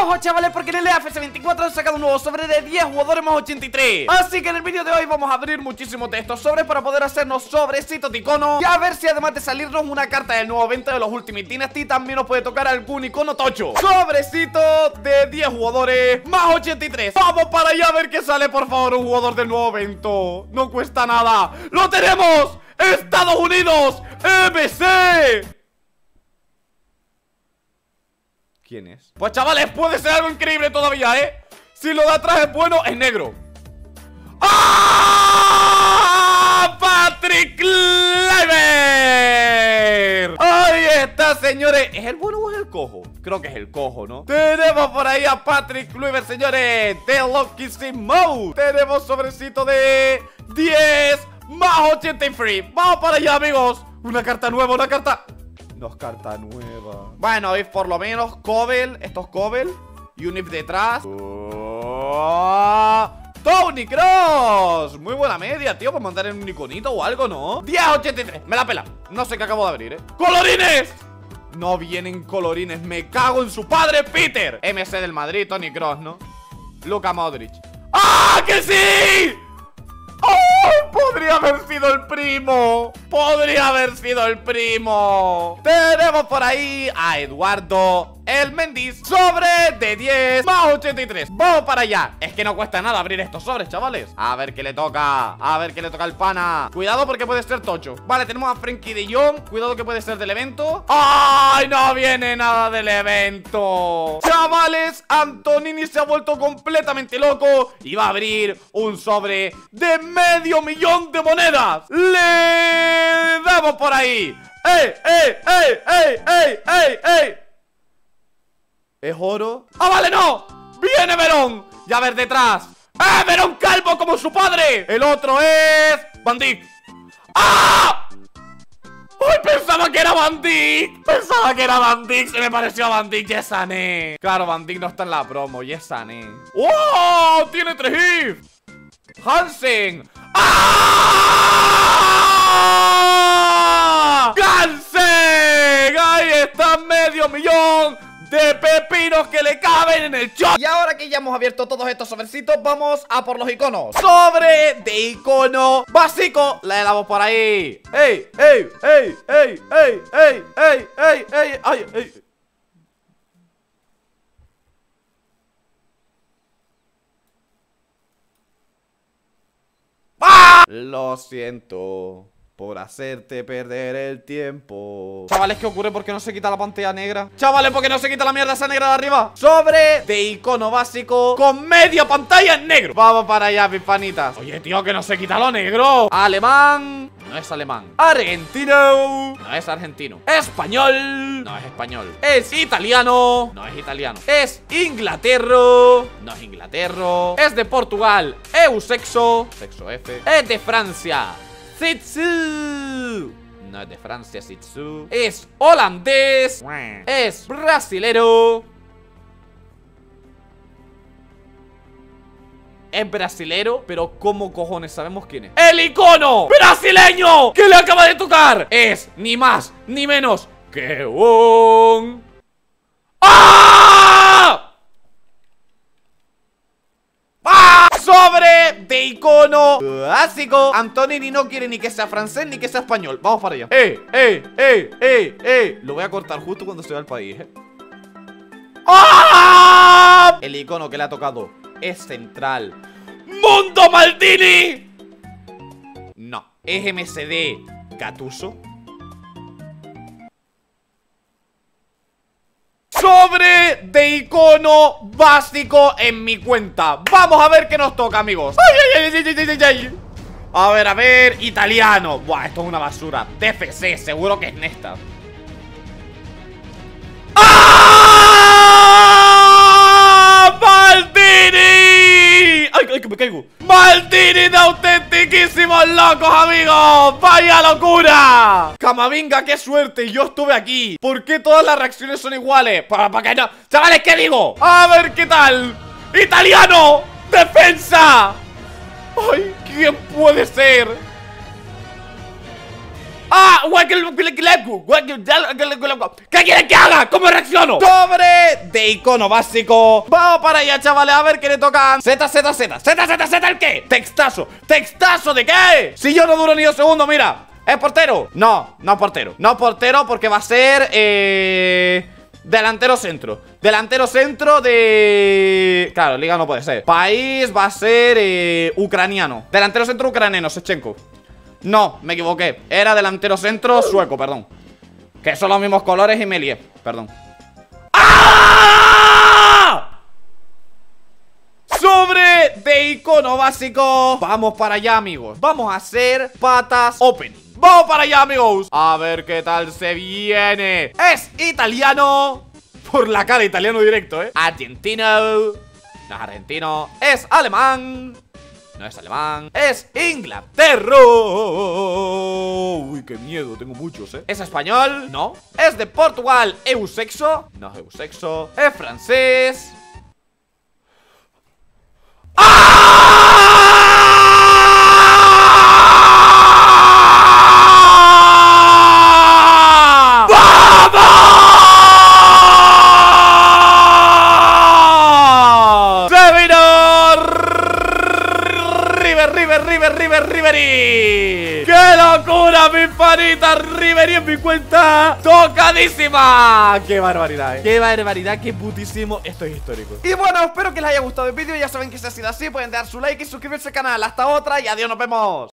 Ojo chavales, porque en el EAFC24 han sacado un nuevo sobre de 10 jugadores más 83. Así que en el vídeo de hoy vamos a abrir muchísimos de estos sobres para poder hacernos sobrecitos de icono. Y a ver si además de salirnos una carta del nuevo evento de los Ultimate Dynasty, también nos puede tocar algún icono tocho. Sobrecito de 10 jugadores más 83. Vamos para allá a ver qué sale, por favor, un jugador del nuevo evento. No cuesta nada. ¡Lo tenemos! ¡Estados Unidos! ¡MC! ¿Quién es? Pues chavales, puede ser algo increíble todavía, ¿eh? Si lo de atrás es bueno, es negro. ¡Ah! ¡Patrick Kluivert! Ahí está, señores. ¿Es el bueno o es el cojo? Creo que es el cojo, ¿no? Tenemos por ahí a Patrick Kluivert, señores, de Lucky Sim Mode. Tenemos sobrecito de 10 más 83. Vamos para allá, amigos. Una carta nueva, una carta... No es carta nueva. Bueno, y por lo menos Cobel. Esto es Cobel. Y un if detrás. Tony Cross. Muy buena media, tío. Para mandar en un iconito o algo, ¿no? 10.83. Me la pela. No sé qué acabo de abrir, ¡colorines! No vienen colorines. Me cago en su padre, Peter. MC del Madrid, Tony Cross, ¿no? Luka Modric. ¡Ah, que sí! ¡Oh! Podría haber sido el primo. Podría haber sido el primo. Tenemos por ahí a Eduardo el Mendy's. Sobre de 10 más 83. Vamos para allá. Es que no cuesta nada abrir estos sobres, chavales. A ver qué le toca. A ver qué le toca al pana. Cuidado porque puede ser tocho. Vale, tenemos a Frenkie de Jong. Cuidado que puede ser del evento. ¡Ay! No viene nada del evento. Chavales, Antonini se ha vuelto completamente loco y va a abrir un sobre de $500,000 de monedas. Le damos por ahí. ¡Ey, ey, ey, ey, ey, ey, ey! ¿Es oro? ¡Ah, vale, no! ¡Viene Verón! Ya ver detrás. Verón calvo como su padre. El otro es... Van Dijk. ¡Ah! ¡Uy, pensaba que era Van Dijk! Pensaba que era Van Dijk. Se me pareció a Van Dijk. Yesané. Claro, Van Dijk no está en la promo. Yesané. ¡Oh! Tiene 3 hits. Hansen. ¡Ah! ¡Hansen! Ahí está, $500,000 de pepinos que le caben en el shot. Y ahora que ya hemos abierto todos estos sobrecitos, vamos a por los iconos. Sobre de icono básico. Le damos por ahí. ¡Ey, ey, ey, ey, ey, ey, ey, ey, ey, ay, ey! ¡Ah! Lo siento por hacerte perder el tiempo. Chavales, ¿qué ocurre? ¿Por qué no se quita la pantalla negra? Chavales, ¿por qué no se quita la mierda esa negra de arriba? Sobre de icono básico con media pantalla en negro. Vamos para allá, mis panitas. Oye, tío, que no se quita lo negro. Alemán. No es alemán. Argentino. No es argentino. Español. No es español. Es italiano. No es italiano. Es Inglaterra. No es Inglaterra. Es de Portugal. Eusexo. Sexo F. Es de Francia. Zitsu. No es de Francia, Zitsu. Es holandés. Es brasilero. Es brasilero, pero ¿cómo cojones sabemos quién es? ¡El icono brasileño que le acaba de tocar! Es ni más ni menos que un... ¡Ah! ¡Ah! Sobre de icono básico. Antonini no quiere ni que sea francés ni que sea español. Vamos para allá. Lo voy a cortar justo cuando se va al país, ¡Ah! El icono que le ha tocado es central. ¡Mundo Maldini! No, es MSD Gattuso. Sobre de icono básico en mi cuenta. Vamos a ver qué nos toca, amigos. A ver, italiano. Buah, esto es una basura. TFC, seguro que es Nesta. ¡Ah! ¡Maldini! ¡Ay, que me caigo! ¡Maldini de autentiquísimos locos, amigos! ¡Vaya locura! Camavinga, qué suerte, yo estuve aquí. ¿Por qué todas las reacciones son iguales? ¿Para qué no? Chavales, ¿qué digo? A ver qué tal. ¡Italiano! ¡Defensa! ¡Ay! ¿Quién puede ser? ¡Ah! ¿Qué quieren que haga? ¿Cómo reacciono? Sobre de icono básico. Vamos para allá, chavales, a ver qué le tocan. Z, ¿el qué? Textazo. ¿Textazo de qué? Si yo no duro ni 2 segundos, mira. ¿Es portero? No, no portero. No portero porque va a ser delantero centro. Delantero centro de... Claro, liga no puede ser. País va a ser ucraniano. Delantero centro ucraniano, Shevchenko. No, me equivoqué. Era delantero centro sueco, perdón. Que son los mismos colores y me lié. Perdón. ¡Ah! Sobre de icono básico. Vamos para allá, amigos. Vamos a hacer patas open. ¡Vamos para allá, amigos! A ver qué tal se viene. Es italiano. Por la cara, italiano directo, Argentino. No es argentino. Es alemán. No es alemán. Es Inglaterra. Uy, qué miedo, tengo muchos, ¿Es español? No. Es de Portugal. ¿Eusexo? No es eusexo. Es francés. Ribery. ¡Qué locura, mis panitas! Ribery en mi cuenta tocadísima. ¡Qué barbaridad, ¡Qué barbaridad, qué putísimo! Esto es histórico. Y bueno, espero que les haya gustado el vídeo. Ya saben que si ha sido así, pueden dar su like y suscribirse al canal. Hasta otra y adiós, nos vemos.